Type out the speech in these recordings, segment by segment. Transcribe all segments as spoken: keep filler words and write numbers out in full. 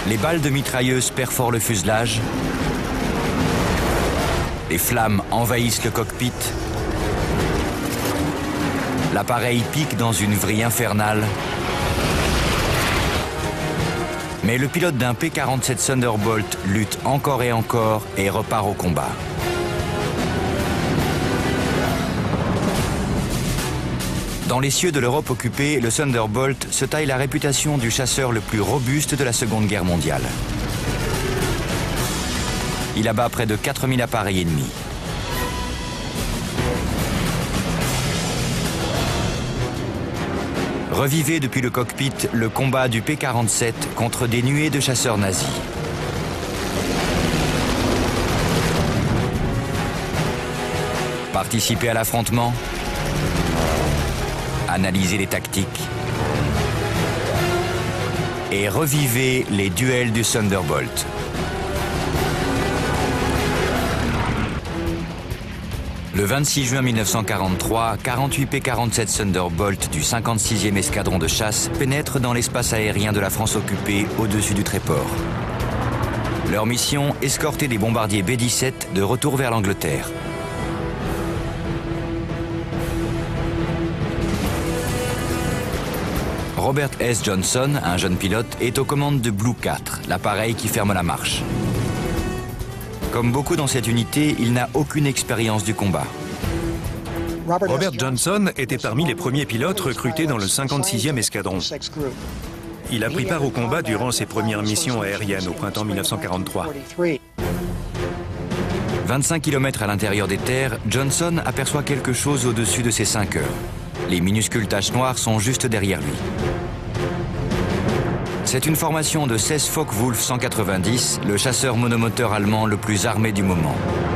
Les balles de mitrailleuse perforent le fuselage. Les flammes envahissent le cockpit. L'appareil pique dans une vrille infernale. Mais le pilote d'un P quarante-sept Thunderbolt lutte encore et encore et repart au combat. Dans les cieux de l'Europe occupée, le Thunderbolt se taille la réputation du chasseur le plus robuste de la Seconde Guerre mondiale. Il abat près de quatre mille appareils ennemis. Revivez depuis le cockpit le combat du P quarante-sept contre des nuées de chasseurs nazis. Participez à l'affrontement. Analysez les tactiques et revivez les duels du Thunderbolt. Le vingt-six juin mille neuf cent quarante-trois, quarante-huit P quarante-sept Thunderbolt du cinquante-sixième escadron de chasse pénètrent dans l'espace aérien de la France occupée au-dessus du Tréport. Leur mission, escorter des bombardiers B dix-sept de retour vers l'Angleterre. Robert S. Johnson, un jeune pilote, est aux commandes de Blue quatre, l'appareil qui ferme la marche. Comme beaucoup dans cette unité, il n'a aucune expérience du combat. Robert Johnson était parmi les premiers pilotes recrutés dans le cinquante-sixième escadron. Il a pris part au combat durant ses premières missions aériennes au printemps mille neuf cent quarante-trois. vingt-cinq kilomètres à l'intérieur des terres, Johnson aperçoit quelque chose au-dessus de ses cinq heures. Les minuscules taches noires sont juste derrière lui. C'est une formation de seize Focke-Wulf cent quatre-vingt-dix, le chasseur monomoteur allemand le plus armé du moment.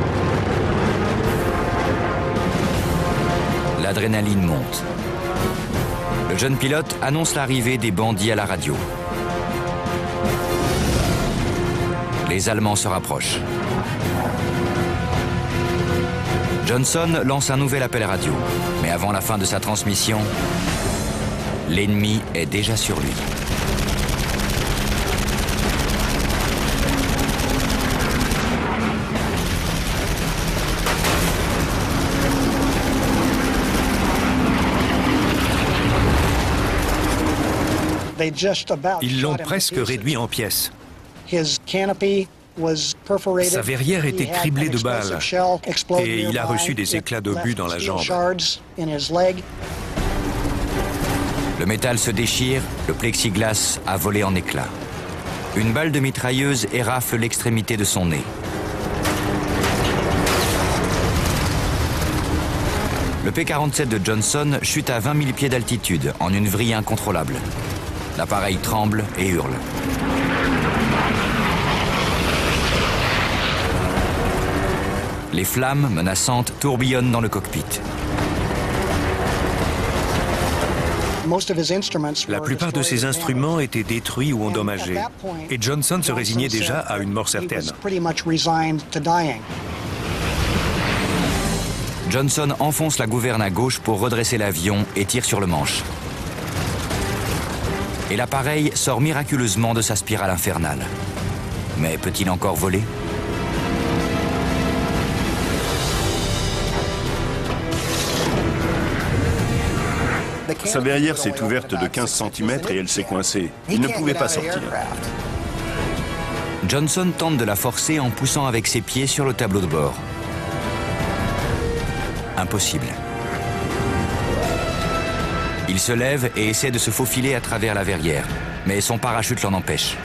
L'adrénaline monte. Le jeune pilote annonce l'arrivée des bandits à la radio. Les Allemands se rapprochent. Johnson lance un nouvel appel radio, mais avant la fin de sa transmission, l'ennemi est déjà sur lui. Ils l'ont presque réduit en pièces. Sa verrière était criblée de balles et il a reçu des éclats d'obus dans la jambe. Le métal se déchire, le plexiglas a volé en éclats. Une balle de mitrailleuse érafle l'extrémité de son nez. Le P quarante-sept de Johnson chute à vingt mille pieds d'altitude en une vrille incontrôlable. L'appareil tremble et hurle. Les flammes menaçantes tourbillonnent dans le cockpit. La plupart de ses instruments étaient détruits ou endommagés, et Johnson se résignait déjà à une mort certaine. Johnson enfonce la gouverne à gauche pour redresser l'avion et tire sur le manche. Et l'appareil sort miraculeusement de sa spirale infernale. Mais peut-il encore voler ? Sa verrière s'est ouverte de quinze centimètres et elle s'est coincée. Il ne pouvait pas sortir. Johnson tente de la forcer en poussant avec ses pieds sur le tableau de bord. Impossible. Il se lève et essaie de se faufiler à travers la verrière, mais son parachute l'en empêche.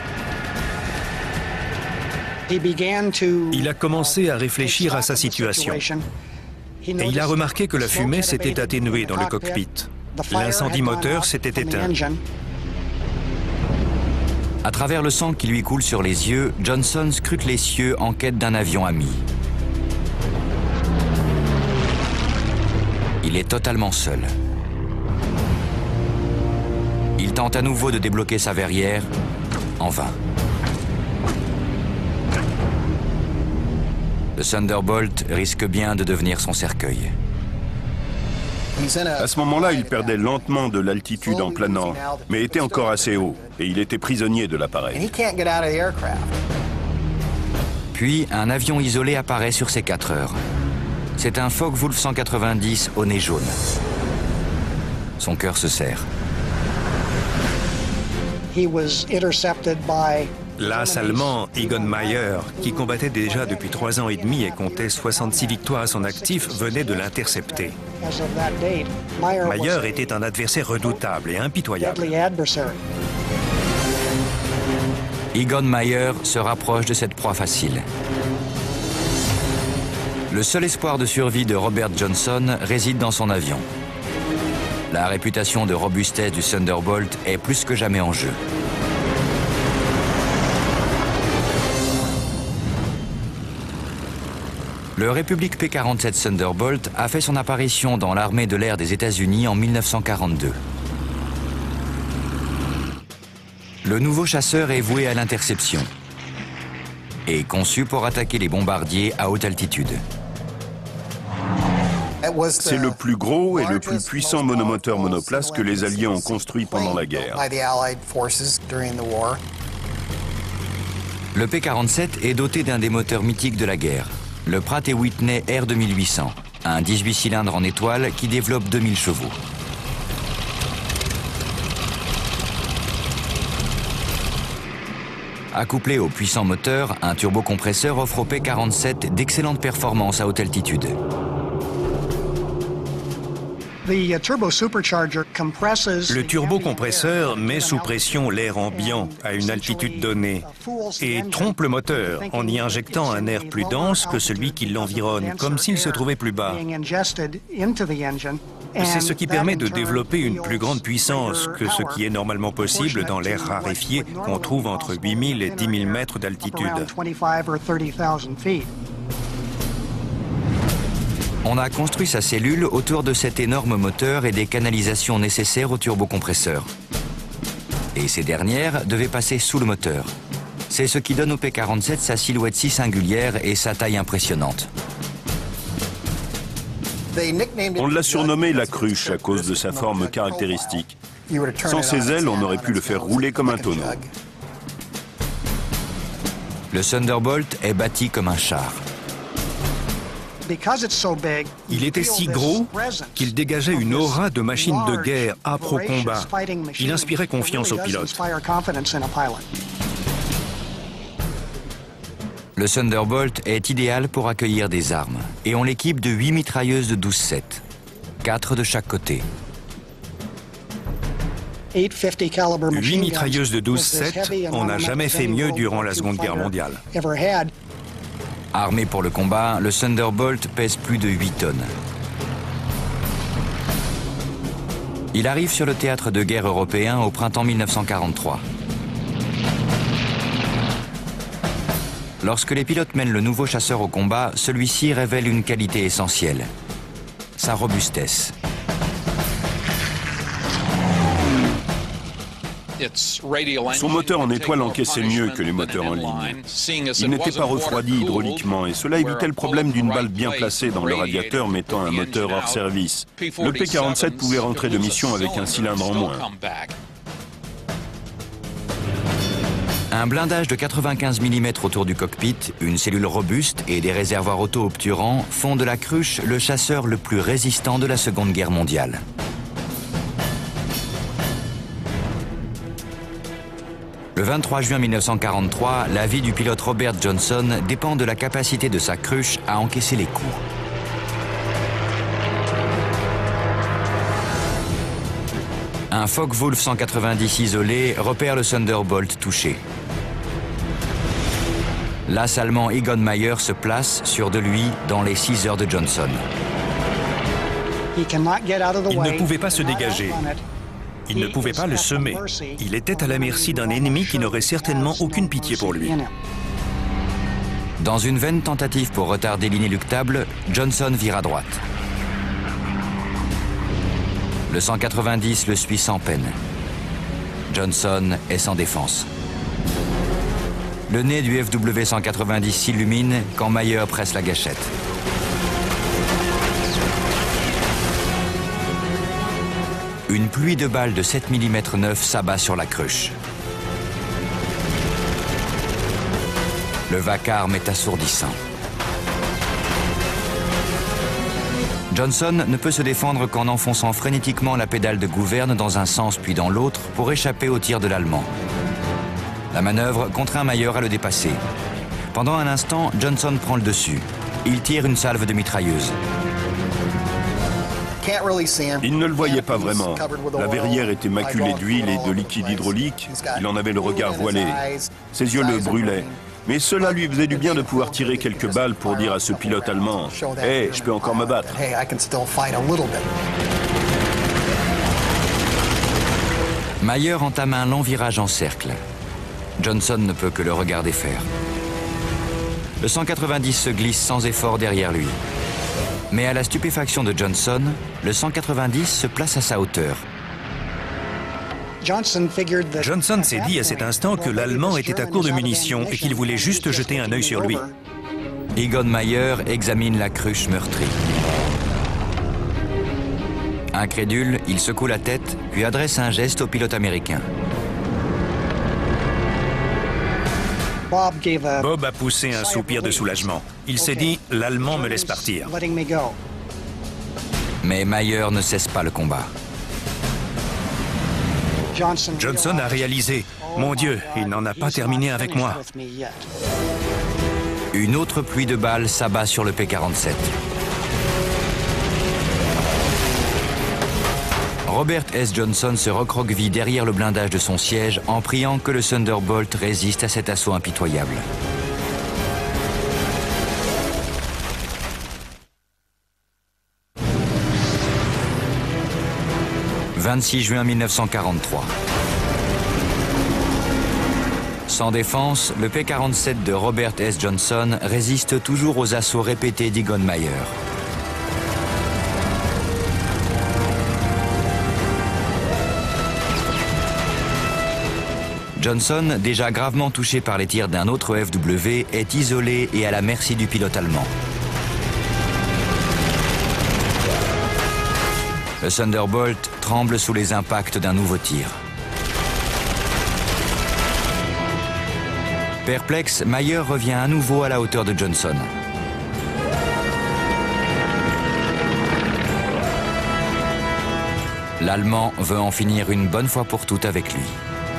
Il a commencé à réfléchir à sa situation. Et il a remarqué que la fumée s'était atténuée dans le cockpit. L'incendie moteur s'était éteint. À travers le sang qui lui coule sur les yeux, Johnson scrute les cieux en quête d'un avion ami. Il est totalement seul. Il tente à nouveau de débloquer sa verrière, en vain. Le Thunderbolt risque bien de devenir son cercueil. À ce moment-là, il perdait lentement de l'altitude en planant, mais était encore assez haut. et il était prisonnier de l'appareil. Puis, un avion isolé apparaît sur ces quatre heures. C'est un Focke-Wulf cent quatre-vingt-dix au nez jaune. Son cœur se serre. L'as allemand Egon Meyer, qui combattait déjà depuis trois ans et demi et comptait soixante-six victoires à son actif, venait de l'intercepter. Meyer était un adversaire redoutable et impitoyable. Egon Meyer se rapproche de cette proie facile. Le seul espoir de survie de Robert Johnson réside dans son avion. La réputation de robustesse du Thunderbolt est plus que jamais en jeu. Le Republic P quarante-sept Thunderbolt a fait son apparition dans l'armée de l'air des États-Unis en mille neuf cent quarante-deux. Le nouveau chasseur est voué à l'interception et conçu pour attaquer les bombardiers à haute altitude. C'est le plus gros et le plus puissant monomoteur monoplace que les Alliés ont construit pendant la guerre. Le P quarante-sept est doté d'un des moteurs mythiques de la guerre, le Pratt et Whitney R deux mille huit cents, un dix-huit cylindres en étoile qui développe deux mille chevaux. Accouplé au puissant moteur, un turbocompresseur offre au P quarante-sept d'excellentes performances à haute altitude. Le turbocompresseur met sous pression l'air ambiant à une altitude donnée et trompe le moteur en y injectant un air plus dense que celui qui l'environne, comme s'il se trouvait plus bas. C'est ce qui permet de développer une plus grande puissance que ce qui est normalement possible dans l'air raréfié qu'on trouve entre huit mille et dix mille mètres d'altitude. On a construit sa cellule autour de cet énorme moteur et des canalisations nécessaires au turbocompresseur. Et ces dernières devaient passer sous le moteur. C'est ce qui donne au P quarante-sept sa silhouette si singulière et sa taille impressionnante. On l'a surnommé la cruche à cause de sa forme caractéristique. Sans ses ailes, on aurait pu le faire rouler comme un tonneau. Le Thunderbolt est bâti comme un char. Il était si gros qu'il dégageait une aura de machine de guerre âpre au combat. Il inspirait confiance aux pilotes. Le Thunderbolt est idéal pour accueillir des armes et on l'équipe de huit mitrailleuses de douze sept, quatre de chaque côté. huit mitrailleuses de douze sept, on n'a jamais fait mieux durant la Seconde Guerre mondiale. Armé pour le combat, le Thunderbolt pèse plus de huit tonnes. Il arrive sur le théâtre de guerre européen au printemps mille neuf cent quarante-trois. Lorsque les pilotes mènent le nouveau chasseur au combat, celui-ci révèle une qualité essentielle, sa robustesse. Son moteur en étoile encaissait mieux que les moteurs en ligne. Il n'était pas refroidi hydrauliquement et cela évitait le problème d'une balle bien placée dans le radiateur mettant un moteur hors service. Le P quarante-sept pouvait rentrer de mission avec un cylindre en moins. Un blindage de quatre-vingt-quinze millimètres autour du cockpit, une cellule robuste et des réservoirs auto-obturants font de la cruche le chasseur le plus résistant de la Seconde Guerre mondiale. Le vingt-trois juin mille neuf cent quarante-trois, la vie du pilote Robert Johnson dépend de la capacité de sa cruche à encaisser les coups. Un Focke-Wulf cent quatre-vingt-dix isolé repère le Thunderbolt touché. L'as allemand Egon Meyer se place sur de lui dans les six heures de Johnson. Il ne pouvait pas se dégager. Il ne pouvait pas le semer. Il était à la merci d'un ennemi qui n'aurait certainement aucune pitié pour lui. Dans une vaine tentative pour retarder l'inéluctable, Johnson vire à droite. Le cent quatre-vingt-dix le suit sans peine. Johnson est sans défense. Le nez du F W cent quatre-vingt-dix s'illumine quand Meyer presse la gâchette. Une pluie de balles de sept millimètres neuf s'abat sur la cruche. Le vacarme est assourdissant. Johnson ne peut se défendre qu'en enfonçant frénétiquement la pédale de gouverne dans un sens puis dans l'autre pour échapper au tir de l'Allemand. La manœuvre contraint Mayer à le dépasser. Pendant un instant, Johnson prend le dessus. Il tire une salve de mitrailleuse. Il ne le voyait pas vraiment. La verrière était maculée d'huile et de liquide hydraulique. Il en avait le regard voilé. Ses yeux le brûlaient. Mais cela lui faisait du bien de pouvoir tirer quelques balles pour dire à ce pilote allemand « Hey, je peux encore me battre ». Mayer entame un long virage en cercle. Johnson ne peut que le regarder faire. Le cent quatre-vingt-dix se glisse sans effort derrière lui. Mais à la stupéfaction de Johnson, le cent quatre-vingt-dix se place à sa hauteur. Johnson s'est dit à cet instant que l'Allemand était à court de munitions et qu'il voulait juste jeter un œil sur lui. Egon Mayer examine la cruche meurtrie. Incrédule, il secoue la tête, puis adresse un geste au pilote américain. Bob a poussé un soupir de soulagement. Il s'est dit « L'Allemand me laisse partir ». Mais Mayer ne cesse pas le combat. Johnson a réalisé « Mon Dieu, il n'en a pas terminé avec moi ». Une autre pluie de balles s'abat sur le P quarante-sept. Robert S. Johnson se recroqueville derrière le blindage de son siège en priant que le Thunderbolt résiste à cet assaut impitoyable. vingt-six juin mille neuf cent quarante-trois. Sans défense, le P quarante-sept de Robert S. Johnson résiste toujours aux assauts répétés d'Egon Mayer. Johnson, déjà gravement touché par les tirs d'un autre O F W, est isolé et à la merci du pilote allemand. Le Thunderbolt tremble sous les impacts d'un nouveau tir. Perplexe, Mayer revient à nouveau à la hauteur de Johnson. L'Allemand veut en finir une bonne fois pour toutes avec lui.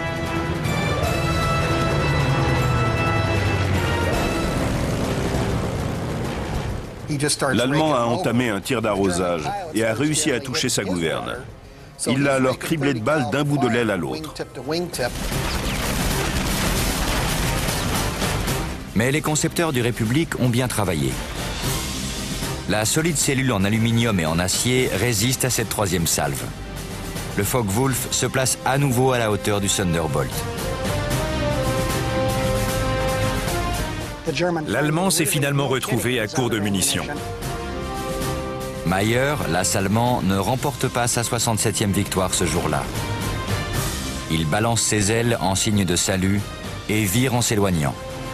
L'Allemand a entamé un tir d'arrosage et a réussi à toucher sa gouverne. Il l'a alors criblé de balles d'un bout de l'aile à l'autre. Mais les concepteurs du République ont bien travaillé. La solide cellule en aluminium et en acier résiste à cette troisième salve. Le Focke-Wulf se place à nouveau à la hauteur du Thunderbolt. L'Allemand s'est finalement retrouvé à court de munitions. Mayer, l'as allemand, ne remporte pas sa soixante-septième victoire ce jour-là. Il balance ses ailes en signe de salut et vire en s'éloignant.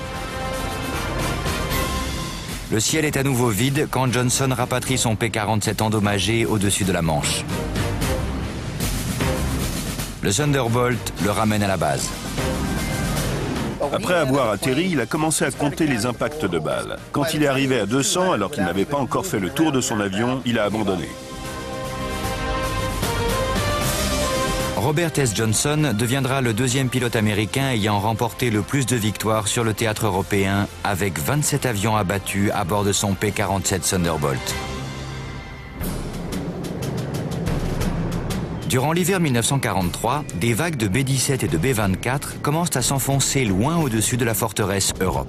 Le ciel est à nouveau vide quand Johnson rapatrie son P quarante-sept endommagé au-dessus de la Manche. Le Thunderbolt le ramène à la base. Après avoir atterri, il a commencé à compter les impacts de balles. Quand il est arrivé à deux cents, alors qu'il n'avait pas encore fait le tour de son avion, il a abandonné. Robert S. Johnson deviendra le deuxième pilote américain ayant remporté le plus de victoires sur le théâtre européen avec vingt-sept avions abattus à bord de son P quarante-sept Thunderbolt. Durant l'hiver mille neuf cent quarante-trois, des vagues de B dix-sept et de B vingt-quatre commencent à s'enfoncer loin au-dessus de la forteresse Europe.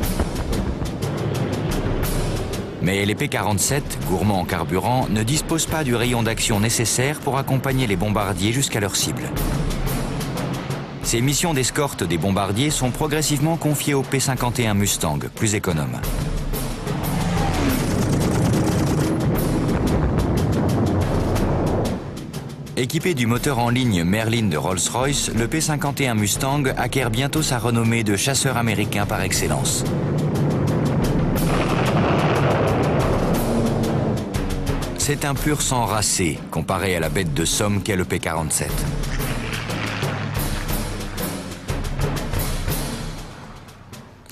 Mais les P quarante-sept, gourmands en carburant, ne disposent pas du rayon d'action nécessaire pour accompagner les bombardiers jusqu'à leur cible. Ces missions d'escorte des bombardiers sont progressivement confiées au P cinquante et un Mustang, plus économe. Équipé du moteur en ligne Merlin de Rolls-Royce, le P cinquante et un Mustang acquiert bientôt sa renommée de chasseur américain par excellence. C'est un pur sang racé comparé à la bête de somme qu'est le P quarante-sept.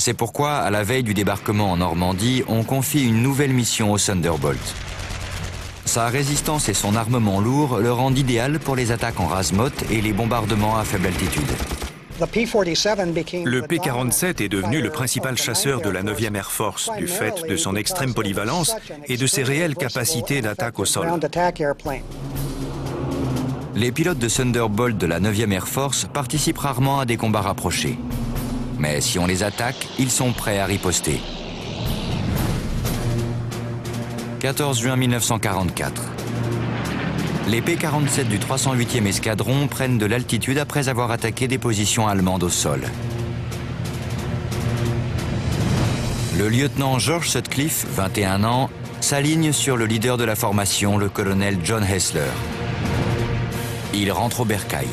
C'est pourquoi, à la veille du débarquement en Normandie, on confie une nouvelle mission au Thunderbolt. Sa résistance et son armement lourd le rendent idéal pour les attaques en rase-motte et les bombardements à faible altitude. Le P quarante-sept est devenu le principal chasseur de la neuvième Air Force, du fait de son extrême polyvalence et de ses réelles capacités d'attaque au sol. Les pilotes de Thunderbolt de la neuvième Air Force participent rarement à des combats rapprochés. Mais si on les attaque, ils sont prêts à riposter. quatorze juin mille neuf cent quarante-quatre. Les P quarante-sept du trois cent huitième escadron prennent de l'altitude après avoir attaqué des positions allemandes au sol. Le lieutenant George Sutcliffe, vingt et un ans, s'aligne sur le leader de la formation, le colonel John Hessler. Il rentre au bercail.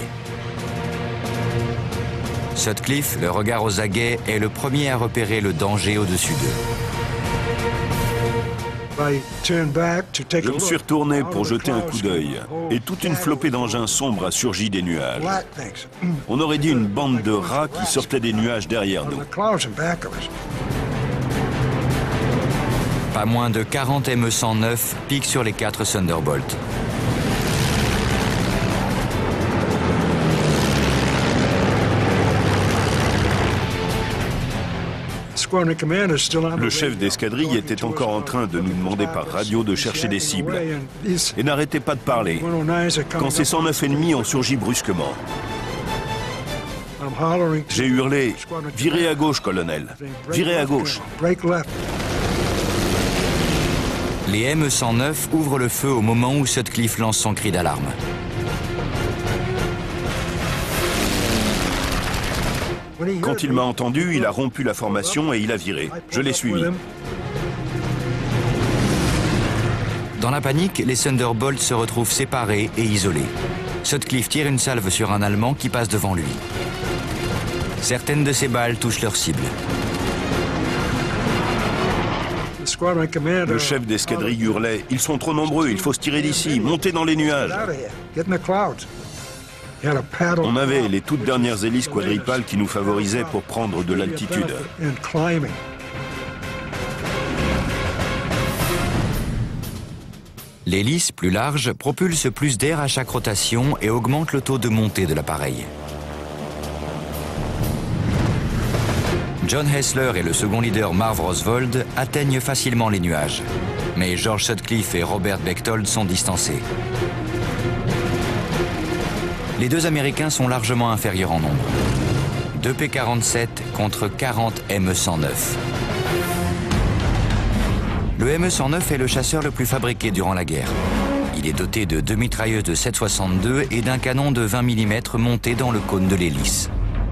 Sutcliffe, le regard aux aguets, est le premier à repérer le danger au-dessus d'eux. Je me suis retourné pour jeter un coup d'œil et toute une flopée d'engins sombres a surgi des nuages. On aurait dit une bande de rats qui sortait des nuages derrière nous. Pas moins de quarante M cent neuf piquent sur les quatre Thunderbolt. Le chef d'escadrille était encore en train de nous demander par radio de chercher des cibles et n'arrêtait pas de parler quand ces cent neuf ennemis ont surgi brusquement. J'ai hurlé « Virez à gauche, colonel, virez à gauche !» Les M cent neuf ouvrent le feu au moment où Sutcliffe lance son cri d'alarme. Quand il m'a entendu, il a rompu la formation et il a viré. Je l'ai suivi. Dans la panique, les Thunderbolts se retrouvent séparés et isolés. Sutcliffe tire une salve sur un Allemand qui passe devant lui. Certaines de ces balles touchent leur cible. Le chef d'escadrille hurlait « Ils sont trop nombreux, il faut se tirer d'ici, montez dans les nuages !» On avait les toutes dernières hélices quadripales qui nous favorisaient pour prendre de l'altitude. L'hélice, plus large, propulse plus d'air à chaque rotation et augmente le taux de montée de l'appareil. John Hessler et le second leader Marv Oswald atteignent facilement les nuages. Mais George Sutcliffe et Robert Bechtold sont distancés. Les deux Américains sont largement inférieurs en nombre. deux P quarante-sept contre quarante M cent neuf. Le M cent neuf est le chasseur le plus fabriqué durant la guerre. Il est doté de deux mitrailleuses de sept soixante-deux et d'un canon de vingt millimètres monté dans le cône de l'hélice.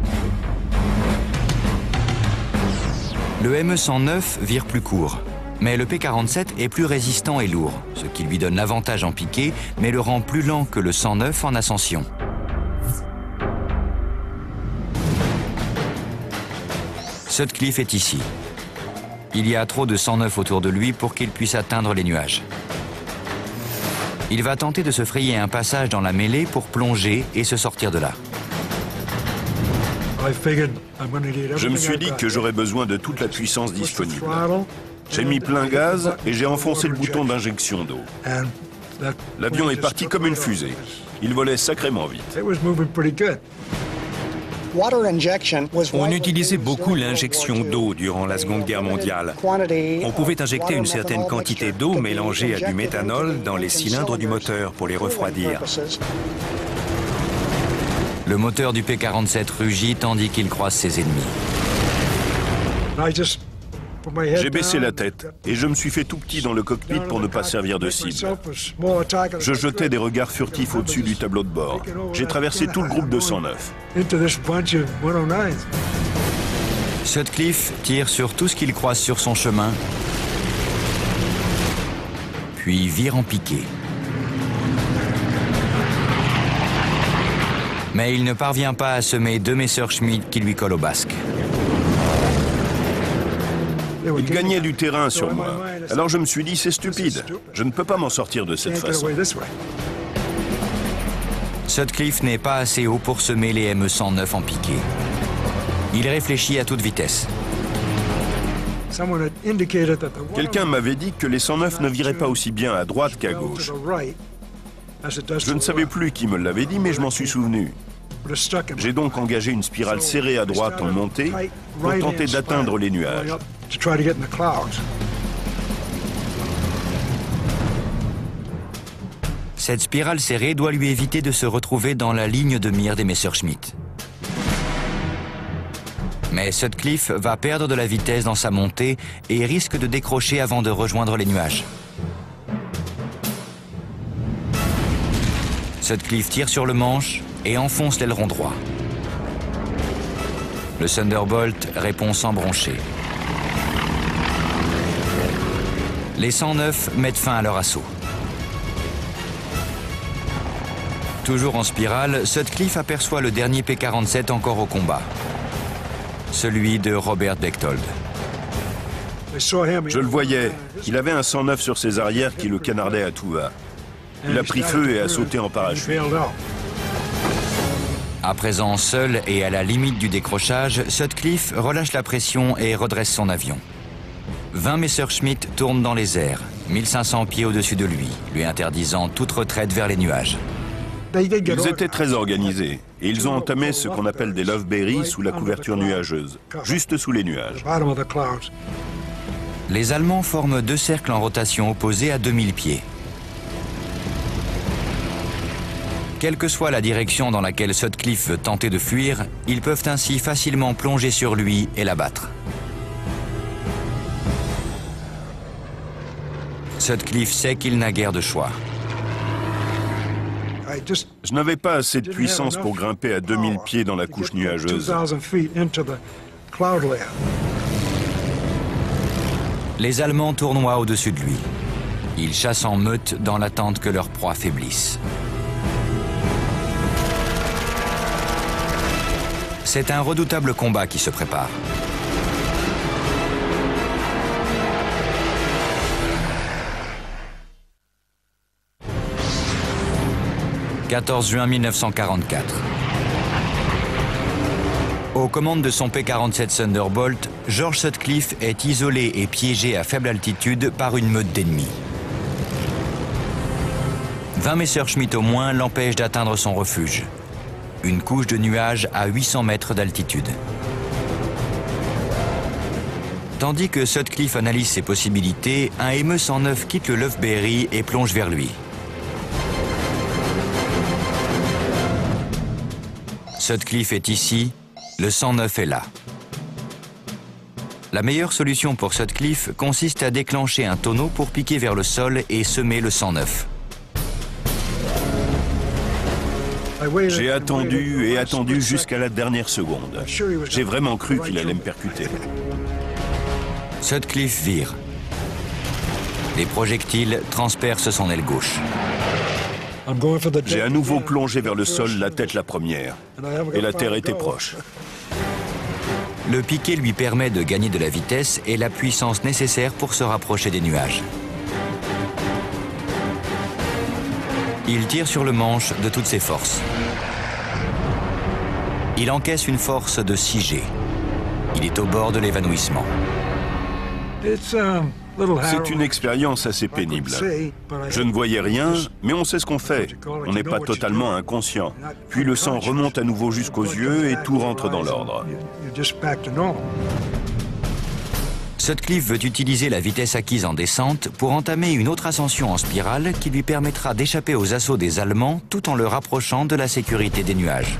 Le M cent neuf vire plus court, mais le P quarante-sept est plus résistant et lourd, ce qui lui donne l'avantage en piqué, mais le rend plus lent que le cent neuf en ascension. Sutcliffe est ici. Il y a trop de cent neuf autour de lui pour qu'il puisse atteindre les nuages. Il va tenter de se frayer un passage dans la mêlée pour plonger et se sortir de là. Je me suis dit que j'aurais besoin de toute la puissance disponible. J'ai mis plein gaz et j'ai enfoncé le bouton d'injection d'eau. L'avion est parti comme une fusée. Il volait sacrément vite. On utilisait beaucoup l'injection d'eau durant la Seconde Guerre mondiale. On pouvait injecter une certaine quantité d'eau mélangée à du méthanol dans les cylindres du moteur pour les refroidir. Le moteur du P quarante-sept rugit tandis qu'il croise ses ennemis. J'ai baissé la tête et je me suis fait tout petit dans le cockpit pour ne pas servir de cible. Je jetais des regards furtifs au-dessus du tableau de bord. J'ai traversé tout le groupe de cent neuf. Sutcliffe tire sur tout ce qu'il croise sur son chemin, puis vire en piqué. Mais il ne parvient pas à semer deux Messerschmitt qui lui collent au basque. Il gagnait du terrain sur moi. Alors je me suis dit, c'est stupide. Je ne peux pas m'en sortir de cette façon. Sutcliffe n'est pas assez haut pour semer les M cent neuf en piqué. Il réfléchit à toute vitesse. Quelqu'un m'avait dit que les cent neuf ne viraient pas aussi bien à droite qu'à gauche. Je ne savais plus qui me l'avait dit, mais je m'en suis souvenu. J'ai donc engagé une spirale serrée à droite en montée pour tenter d'atteindre les nuages. Cette spirale serrée doit lui éviter de se retrouver dans la ligne de mire des Messerschmitt. Mais Sutcliffe va perdre de la vitesse dans sa montée et risque de décrocher avant de rejoindre les nuages. Sutcliffe tire sur le manche et enfonce l'aileron droit. Le Thunderbolt répond sans broncher. Les cent neuf mettent fin à leur assaut. Toujours en spirale, Sutcliffe aperçoit le dernier P quarante-sept encore au combat. Celui de Robert Bechtold. Je le voyais. Il avait un cent neuf sur ses arrières qui le canardait à tout va. Il a pris feu et a sauté en parachute. À présent seul et à la limite du décrochage, Sutcliffe relâche la pression et redresse son avion. vingt Messerschmitt tournent dans les airs, mille cinq cents pieds au-dessus de lui, lui interdisant toute retraite vers les nuages. Ils étaient très organisés et ils ont entamé ce qu'on appelle des Loveberry sous la couverture nuageuse, juste sous les nuages. Les Allemands forment deux cercles en rotation opposés à deux mille pieds. Quelle que soit la direction dans laquelle Sutcliffe veut tenter de fuir, ils peuvent ainsi facilement plonger sur lui et l'abattre. Sutcliffe sait qu'il n'a guère de choix. Je n'avais pas assez de puissance pour grimper à deux mille pieds dans la couche nuageuse. Les Allemands tournoient au-dessus de lui. Ils chassent en meute dans l'attente que leur proie faiblisse. C'est un redoutable combat qui se prépare. quatorze juin mille neuf cent quarante-quatre. Aux commandes de son P quarante-sept Thunderbolt, George Sutcliffe est isolé et piégé à faible altitude par une meute d'ennemis. vingt Messerschmitt au moins l'empêchent d'atteindre son refuge. Une couche de nuages à huit cents mètres d'altitude. Tandis que Sutcliffe analyse ses possibilités, un M E cent neuf quitte le Loveberry et plonge vers lui. Sutcliffe est ici, le cent neuf est là. La meilleure solution pour Sutcliffe consiste à déclencher un tonneau pour piquer vers le sol et semer le cent neuf. J'ai attendu et attendu jusqu'à la dernière seconde. J'ai vraiment cru qu'il allait me percuter. Sutcliffe vire. Les projectiles transpercent son aile gauche. J'ai à nouveau plongé vers le sol, la tête la première. Et la terre était proche. Le piqué lui permet de gagner de la vitesse et la puissance nécessaire pour se rapprocher des nuages. Il tire sur le manche de toutes ses forces. Il encaisse une force de six G. Il est au bord de l'évanouissement. C'est une expérience assez pénible. Je ne voyais rien, mais on sait ce qu'on fait. On n'est pas totalement inconscient. Puis le sang remonte à nouveau jusqu'aux yeux et tout rentre dans l'ordre. Sutcliffe veut utiliser la vitesse acquise en descente pour entamer une autre ascension en spirale qui lui permettra d'échapper aux assauts des Allemands tout en le rapprochant de la sécurité des nuages.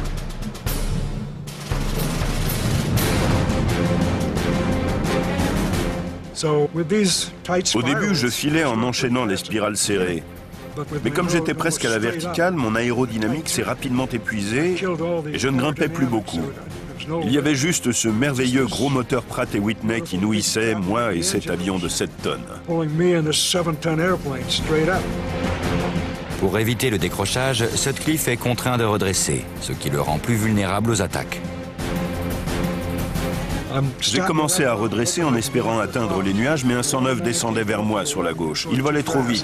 Au début, je filais en enchaînant les spirales serrées. Mais comme j'étais presque à la verticale, mon aérodynamique s'est rapidement épuisée et je ne grimpais plus beaucoup. Il y avait juste ce merveilleux gros moteur Pratt et Whitney qui nourrissait moi et cet avion de sept tonnes. Pour éviter le décrochage, Sutcliffe est contraint de redresser, ce qui le rend plus vulnérable aux attaques. J'ai commencé à redresser en espérant atteindre les nuages, mais un cent neuf descendait vers moi sur la gauche. Il volait trop vite.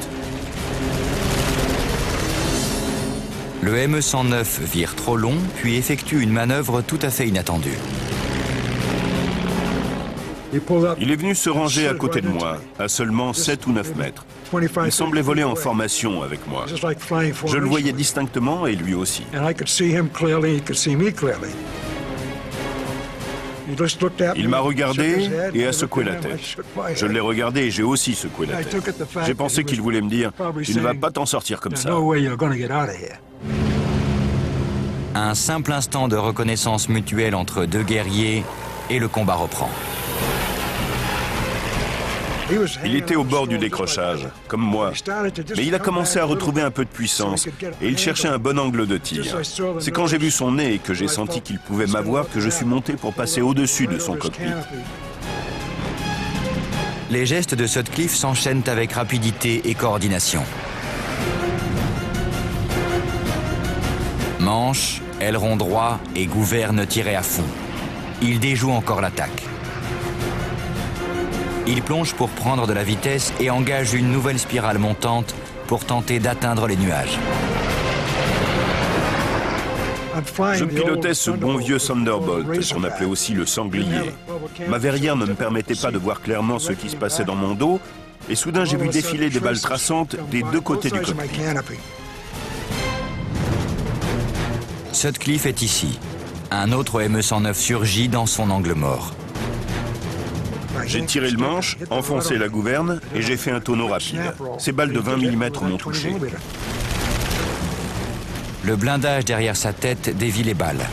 Le M E cent neuf vire trop long, puis effectue une manœuvre tout à fait inattendue. Il est venu se ranger à côté de moi, à seulement sept ou neuf mètres. Il semblait voler en formation avec moi. Je le voyais distinctement et lui aussi. Il m'a regardé et a secoué la tête. Je l'ai regardé et j'ai aussi secoué la tête. J'ai pensé qu'il voulait me dire « Tu ne vas pas t'en sortir comme ça ». Un simple instant de reconnaissance mutuelle entre deux guerriers et le combat reprend. Il était au bord du décrochage, comme moi, mais il a commencé à retrouver un peu de puissance et il cherchait un bon angle de tir. C'est quand j'ai vu son nez et que j'ai senti qu'il pouvait m'avoir que je suis monté pour passer au-dessus de son cockpit. Les gestes de Sutcliffe s'enchaînent avec rapidité et coordination. Manche, aileron droit et gouverne tirés à fond. Il déjoue encore l'attaque. Il plonge pour prendre de la vitesse et engage une nouvelle spirale montante pour tenter d'atteindre les nuages. Je pilotais ce bon vieux Thunderbolt, qu'on appelait aussi le sanglier. Ma verrière ne me permettait pas de voir clairement ce qui se passait dans mon dos, et soudain j'ai vu défiler des balles traçantes des deux côtés du cockpit. Sutcliffe est ici. Un autre M E cent neuf surgit dans son angle mort. J'ai tiré le manche, enfoncé la gouverne et j'ai fait un tonneau rapide. Ces balles de vingt millimètres m'ont touché. Le blindage derrière sa tête dévie les balles.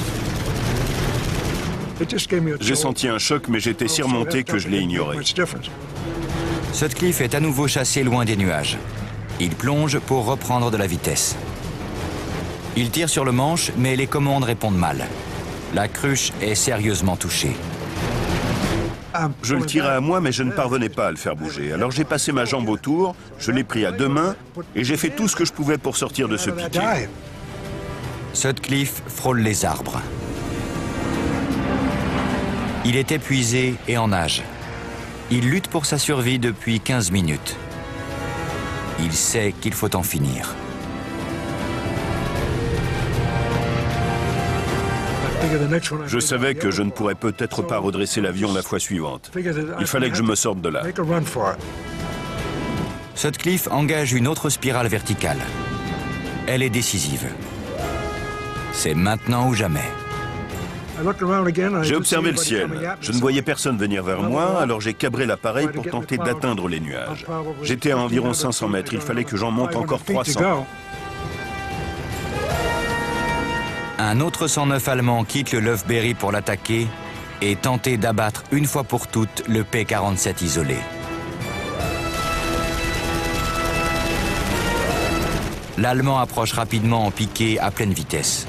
J'ai senti un choc, mais j'étais si remonté que je l'ai ignoré. Sutcliffe est à nouveau chassé loin des nuages. Il plonge pour reprendre de la vitesse. Il tire sur le manche, mais les commandes répondent mal. La cruche est sérieusement touchée. Je le tirais à moi, mais je ne parvenais pas à le faire bouger. Alors j'ai passé ma jambe autour, je l'ai pris à deux mains et j'ai fait tout ce que je pouvais pour sortir de ce piquet. Sutcliffe frôle les arbres. Il est épuisé et en nage. Il lutte pour sa survie depuis quinze minutes. Il sait qu'il faut en finir. Je savais que je ne pourrais peut-être pas redresser l'avion la fois suivante. Il fallait que je me sorte de là. Sutcliffe engage une autre spirale verticale. Elle est décisive. C'est maintenant ou jamais. J'ai observé le ciel. Je ne voyais personne venir vers moi, alors j'ai cabré l'appareil pour tenter d'atteindre les nuages. J'étais à environ cinq cents mètres, il fallait que j'en monte encore trois cents. Un autre cent neuf allemand quitte le Loveberry pour l'attaquer et tenter d'abattre une fois pour toutes le P quarante-sept isolé. L'Allemand approche rapidement en piqué à pleine vitesse.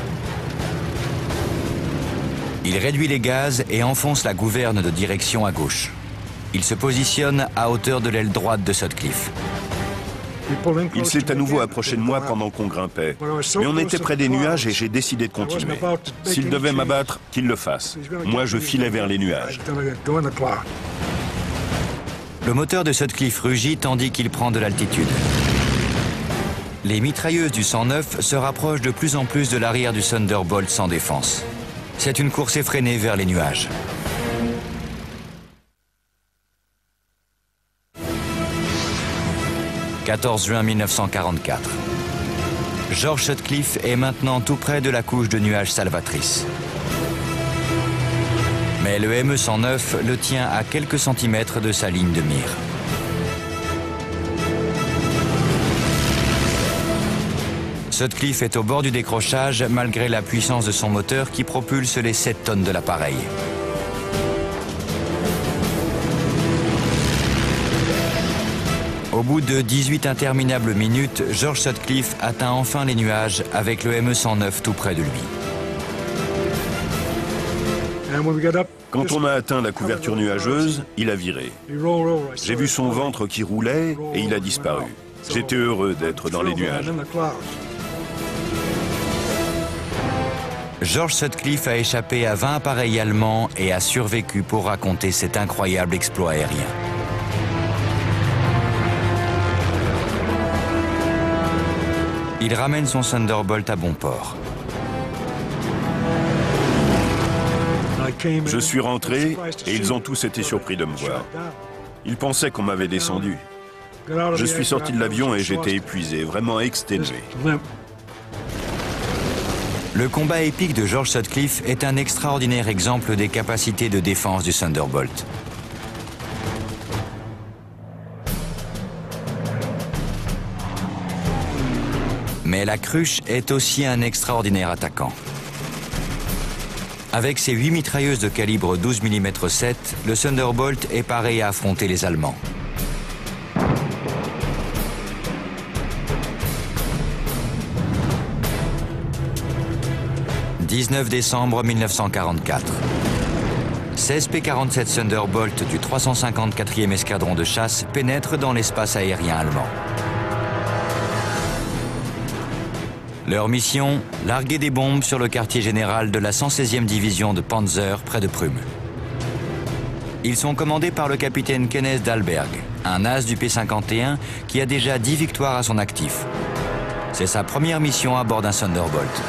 Il réduit les gaz et enfonce la gouverne de direction à gauche. Il se positionne à hauteur de l'aile droite de Sutcliffe. Il s'est à nouveau approché de moi pendant qu'on grimpait. Mais on était près des nuages et j'ai décidé de continuer. S'il devait m'abattre, qu'il le fasse. Moi, je filais vers les nuages. Le moteur de Sutcliffe rugit tandis qu'il prend de l'altitude. Les mitrailleuses du cent neuf se rapprochent de plus en plus de l'arrière du Thunderbolt sans défense. C'est une course effrénée vers les nuages. quatorze juin mille neuf cent quarante-quatre. George Sutcliffe est maintenant tout près de la couche de nuages salvatrice. Mais le M E cent neuf le tient à quelques centimètres de sa ligne de mire. Sutcliffe est au bord du décrochage malgré la puissance de son moteur qui propulse les sept tonnes de l'appareil. Au bout de dix-huit interminables minutes, George Sutcliffe atteint enfin les nuages avec le M E cent neuf tout près de lui. Quand on a atteint la couverture nuageuse, il a viré. J'ai vu son ventre qui roulait et il a disparu. J'étais heureux d'être dans les nuages. George Sutcliffe a échappé à vingt appareils allemands et a survécu pour raconter cet incroyable exploit aérien. Il ramène son Thunderbolt à bon port. Je suis rentré et ils ont tous été surpris de me voir. Ils pensaient qu'on m'avait descendu. Je suis sorti de l'avion et j'étais épuisé, vraiment exténué. Le combat épique de George Sutcliffe est un extraordinaire exemple des capacités de défense du Thunderbolt. Mais la Cruche est aussi un extraordinaire attaquant. Avec ses huit mitrailleuses de calibre douze millimètres sept, le Thunderbolt est paré à affronter les Allemands. dix-neuf décembre mille neuf cent quarante-quatre. seize P quarante-sept Thunderbolt du trois cent cinquante-quatrième escadron de chasse pénètrent dans l'espace aérien allemand. Leur mission, larguer des bombes sur le quartier général de la cent seizième division de Panzer près de Prüm. Ils sont commandés par le capitaine Kenneth Dahlberg, un as du P cinquante et un qui a déjà dix victoires à son actif. C'est sa première mission à bord d'un Thunderbolt.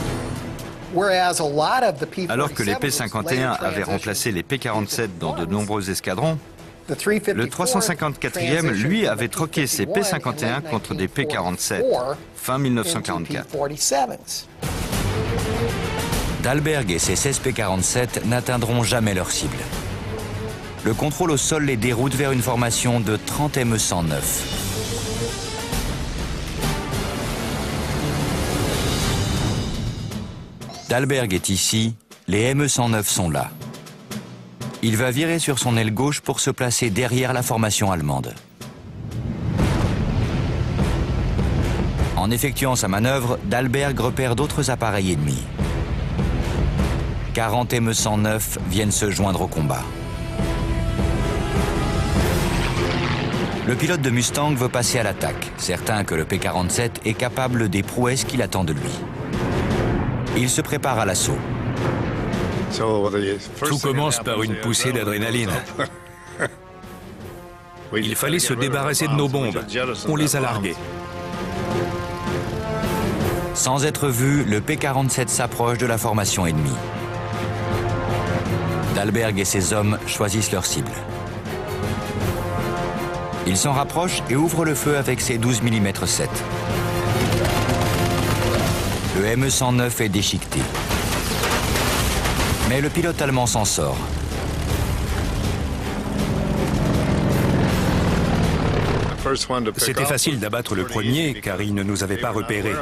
Alors que les P cinquante et un avaient remplacé les P quarante-sept dans de nombreux escadrons, le trois cent cinquante-quatrième, lui, avait troqué ses P cinquante et un contre des P quarante-sept, fin mille neuf cent quarante-quatre. Dahlberg et ses seize P quarante-sept n'atteindront jamais leur cible. Le contrôle au sol les déroute vers une formation de trente M E cent neuf. Dahlberg est ici, les M E cent neuf sont là. Il va virer sur son aile gauche pour se placer derrière la formation allemande. En effectuant sa manœuvre, Dahlberg repère d'autres appareils ennemis. quarante M E cent neuf viennent se joindre au combat. Le pilote de Mustang veut passer à l'attaque, certain que le P quarante-sept est capable des prouesses qu'il attend de lui. Il se prépare à l'assaut. Tout commence par une poussée d'adrénaline. Il fallait se débarrasser de nos bombes. On les a larguées. Sans être vu, le P quarante-sept s'approche de la formation ennemie. Dahlberg et ses hommes choisissent leur cible. Ils s'en rapprochent et ouvrent le feu avec ses douze millimètres sept. Le M E cent neuf est déchiqueté. Mais le pilote allemand s'en sort. C'était facile d'abattre le premier car il ne nous avait pas repérés.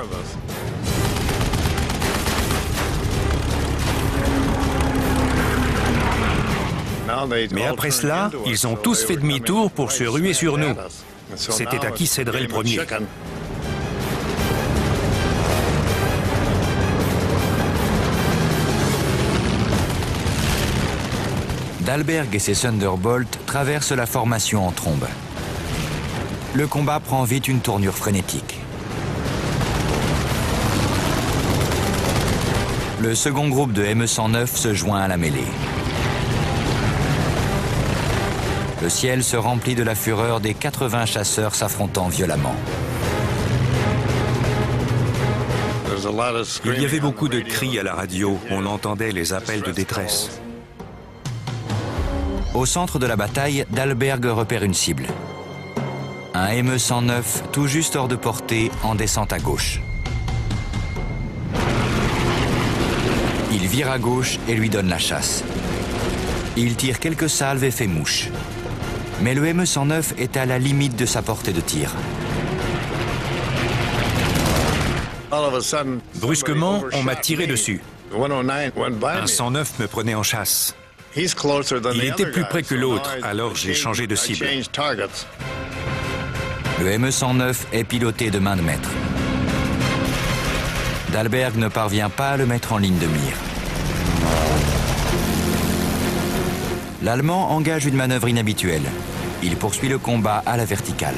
Mais après cela, ils ont tous fait demi-tour pour se ruer sur nous. C'était à qui céderait le premier. Dahlberg et ses Thunderbolts traversent la formation en trombe. Le combat prend vite une tournure frénétique. Le second groupe de M E cent neuf se joint à la mêlée. Le ciel se remplit de la fureur des quatre-vingts chasseurs s'affrontant violemment. Il y avait beaucoup de cris à la radio. On entendait les appels de détresse. Au centre de la bataille, Dahlberg repère une cible. Un M E cent neuf tout juste hors de portée en descente à gauche. Il vire à gauche et lui donne la chasse. Il tire quelques salves et fait mouche. Mais le M E cent neuf est à la limite de sa portée de tir. Brusquement, on m'a tiré dessus. Un cent neuf me prenait en chasse. Il était plus près que l'autre, alors j'ai changé de cible. Le M E cent neuf est piloté de main de maître. Dahlberg ne parvient pas à le mettre en ligne de mire. L'Allemand engage une manœuvre inhabituelle. Il poursuit le combat à la verticale.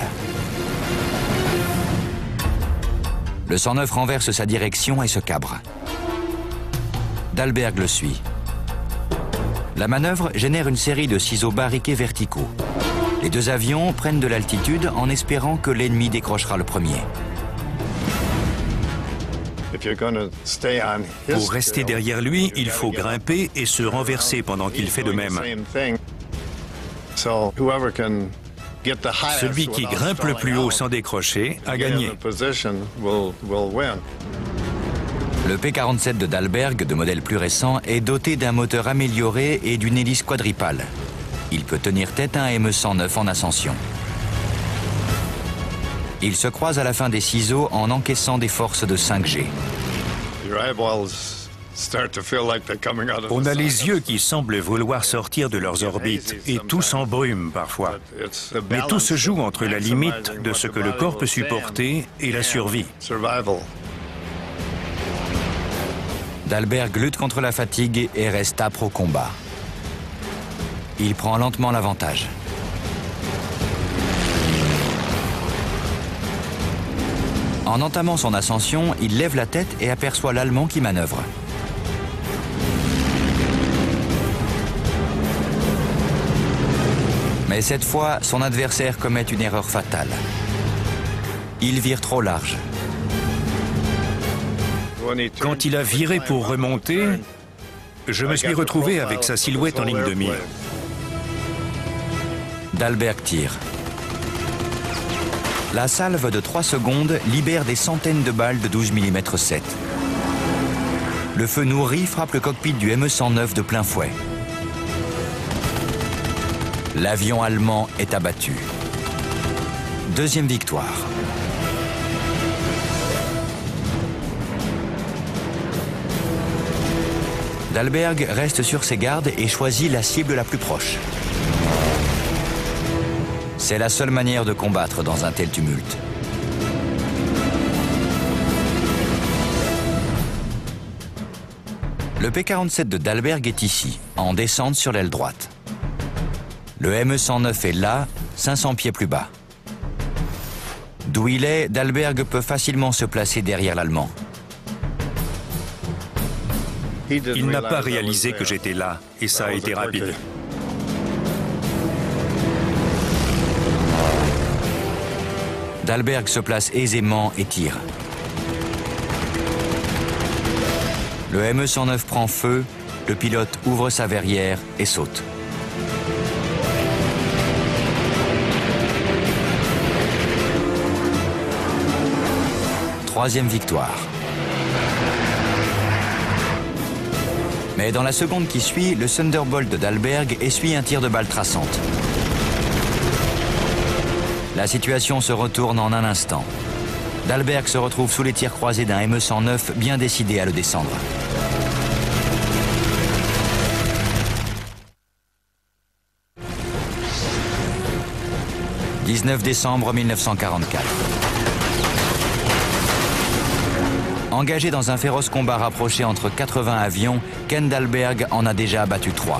Le cent neuf renverse sa direction et se cabre. Dahlberg le suit. La manœuvre génère une série de ciseaux barriqués verticaux. Les deux avions prennent de l'altitude en espérant que l'ennemi décrochera le premier. Pour rester derrière lui, il faut grimper et se renverser pendant qu'il fait de même. Celui qui grimpe le plus haut sans décrocher a gagné. Le P quarante-sept de Dahlberg, de modèle plus récent, est doté d'un moteur amélioré et d'une hélice quadripale. Il peut tenir tête à un M cent neuf en ascension. Il se croise à la fin des ciseaux en encaissant des forces de cinq G. On a les yeux qui semblent vouloir sortir de leurs orbites et tout s'embrume parfois. Mais tout se joue entre la limite de ce que le corps peut supporter et la survie. Dahlberg lutte contre la fatigue et reste âpre au combat. Il prend lentement l'avantage. En entamant son ascension, il lève la tête et aperçoit l'Allemand qui manœuvre. Mais cette fois, son adversaire commet une erreur fatale. Il vire trop large. Quand il a viré pour remonter, je me suis retrouvé avec sa silhouette en ligne de mire. Dahlberg tire. La salve de trois secondes libère des centaines de balles de douze millimètres sept. Le feu nourri frappe le cockpit du M cent neuf de plein fouet. L'avion allemand est abattu. Deuxième victoire. Dahlberg reste sur ses gardes et choisit la cible la plus proche. C'est la seule manière de combattre dans un tel tumulte. Le P quarante-sept de Dahlberg est ici, en descente sur l'aile droite. Le M cent neuf est là, cinq cents pieds plus bas. D'où il est, Dahlberg peut facilement se placer derrière l'Allemand. Il n'a pas réalisé que j'étais là, et ça a été rapide. Dahlberg se place aisément et tire. Le M cent neuf prend feu, le pilote ouvre sa verrière et saute. Troisième victoire. Mais dans la seconde qui suit, le Thunderbolt de Dahlberg essuie un tir de balle traçante. La situation se retourne en un instant. Dahlberg se retrouve sous les tirs croisés d'un M cent neuf bien décidé à le descendre. dix-neuf décembre mille neuf cent quarante-quatre. Engagé dans un féroce combat rapproché entre quatre-vingts avions, Ken Dahlberg en a déjà abattu trois.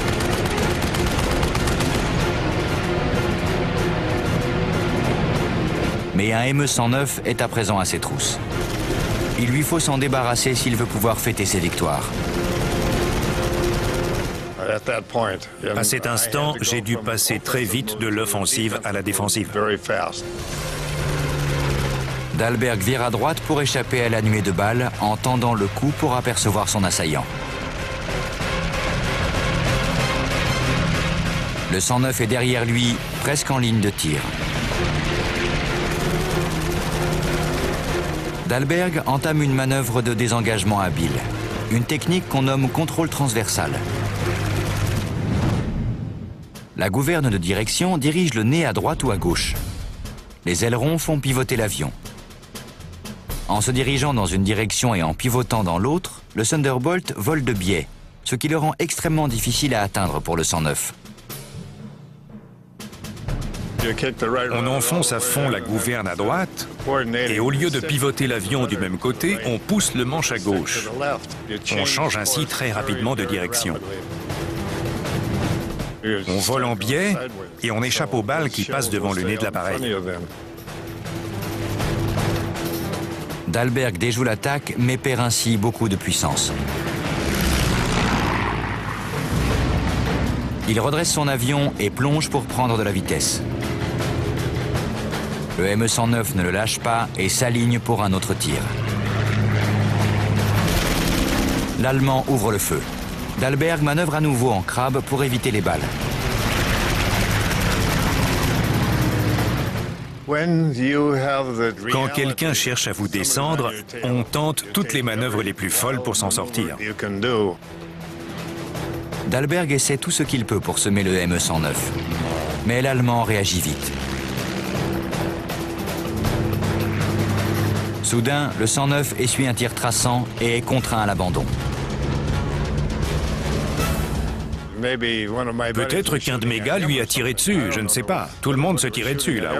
Mais un M cent neuf est à présent à ses trousses. Il lui faut s'en débarrasser s'il veut pouvoir fêter ses victoires. À cet instant, j'ai dû passer très vite de l'offensive à la défensive. Dahlberg vire à droite pour échapper à la nuée de balles en tendant le cou pour apercevoir son assaillant. Le cent neuf est derrière lui, presque en ligne de tir. Dahlberg entame une manœuvre de désengagement habile, une technique qu'on nomme contrôle transversal. La gouverne de direction dirige le nez à droite ou à gauche. Les ailerons font pivoter l'avion. En se dirigeant dans une direction et en pivotant dans l'autre, le Thunderbolt vole de biais, ce qui le rend extrêmement difficile à atteindre pour le cent neuf. On enfonce à fond la gouverne à droite et au lieu de pivoter l'avion du même côté, on pousse le manche à gauche. On change ainsi très rapidement de direction. On vole en biais et on échappe aux balles qui passent devant le nez de l'appareil. Dahlberg déjoue l'attaque mais perd ainsi beaucoup de puissance. Il redresse son avion et plonge pour prendre de la vitesse. Le M cent neuf ne le lâche pas et s'aligne pour un autre tir. L'Allemand ouvre le feu. Dahlberg manœuvre à nouveau en crabe pour éviter les balles. Quand quelqu'un cherche à vous descendre, on tente toutes les manœuvres les plus folles pour s'en sortir. Dahlberg essaie tout ce qu'il peut pour semer le M E cent neuf. Mais l'Allemand réagit vite. Soudain, le cent neuf essuie un tir traçant et est contraint à l'abandon. Peut-être qu'un de mes gars lui a tiré dessus, je ne sais pas. Tout le monde se tirait dessus, là.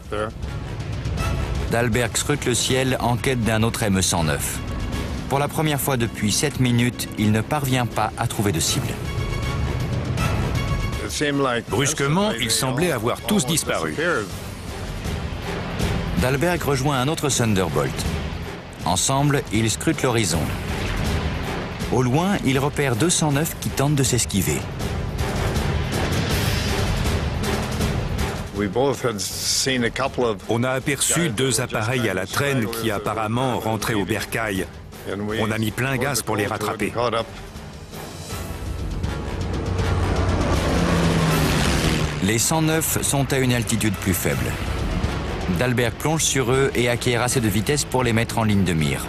Dahlberg scrute le ciel en quête d'un autre M E cent neuf. Pour la première fois depuis sept minutes, il ne parvient pas à trouver de cible. Brusquement, ils semblaient avoir tous disparu. Dahlberg rejoint un autre Thunderbolt. Ensemble, ils scrutent l'horizon. Au loin, ils repèrent deux cent neuf qui tentent de s'esquiver. On a aperçu deux appareils à la traîne qui apparemment rentraient au bercail. On a mis plein gaz pour les rattraper. Les cent neuf sont à une altitude plus faible. Dahlberg plonge sur eux et acquiert assez de vitesse pour les mettre en ligne de mire.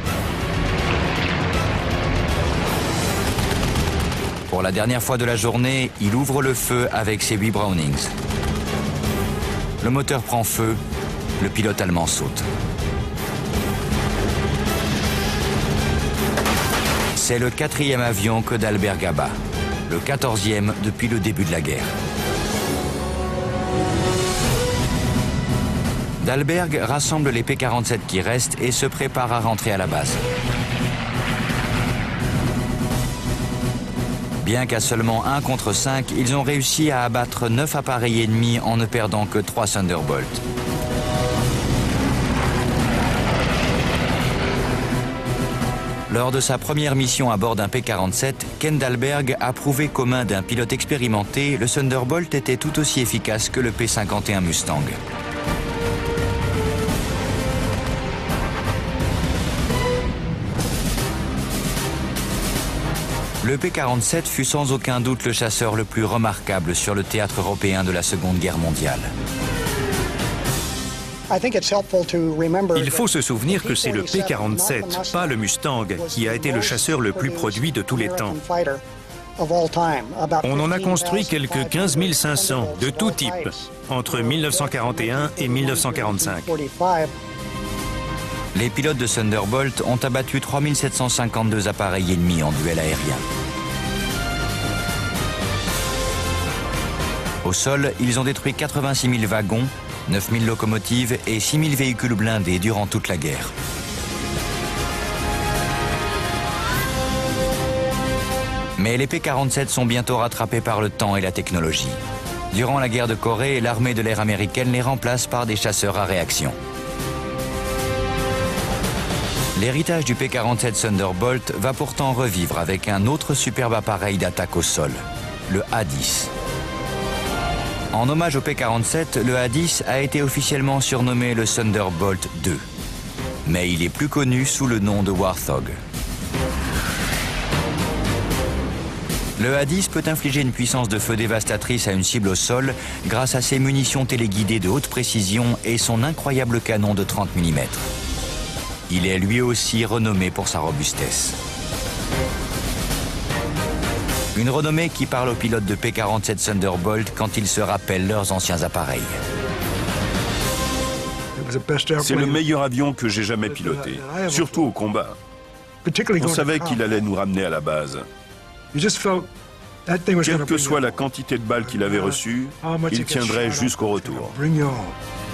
Pour la dernière fois de la journée, il ouvre le feu avec ses huit Brownings. Le moteur prend feu, le pilote allemand saute. C'est le quatrième avion que Dahlberg abat, le quatorzième depuis le début de la guerre. Dahlberg rassemble les P quarante-sept qui restent et se prépare à rentrer à la base. Bien qu'à seulement un contre cinq, ils ont réussi à abattre neuf appareils ennemis en ne perdant que trois Thunderbolt. Lors de sa première mission à bord d'un P quarante-sept, Ken Dahlberg a prouvé qu'aux mains d'un pilote expérimenté, le Thunderbolt était tout aussi efficace que le P cinquante et un Mustang. Le P quarante-sept fut sans aucun doute le chasseur le plus remarquable sur le théâtre européen de la Seconde Guerre mondiale. Il faut se souvenir que c'est le P quarante-sept, pas le Mustang, qui a été le chasseur le plus produit de tous les temps. On en a construit quelques quinze mille cinq cents, de tout type, entre mille neuf cent quarante et un et mille neuf cent quarante-cinq. Les pilotes de Thunderbolt ont abattu trois mille sept cent cinquante-deux appareils ennemis en duel aérien. Au sol, ils ont détruit quatre-vingt-six mille wagons, neuf mille locomotives et six mille véhicules blindés durant toute la guerre. Mais les P quarante-sept sont bientôt rattrapés par le temps et la technologie. Durant la guerre de Corée, l'armée de l'air américaine les remplace par des chasseurs à réaction. L'héritage du P quarante-sept Thunderbolt va pourtant revivre avec un autre superbe appareil d'attaque au sol, le A dix. En hommage au P quarante-sept, le A dix a été officiellement surnommé le Thunderbolt deux. Mais il est plus connu sous le nom de Warthog. Le A dix peut infliger une puissance de feu dévastatrice à une cible au sol grâce à ses munitions téléguidées de haute précision et son incroyable canon de trente millimètres. Il est lui aussi renommé pour sa robustesse. Une renommée qui parle aux pilotes de P quarante-sept Thunderbolt quand ils se rappellent leurs anciens appareils. C'est le meilleur avion que j'ai jamais piloté, surtout au combat. On savait qu'il allait nous ramener à la base. Quelle que soit la quantité de balles qu'il avait reçues, il tiendrait jusqu'au retour.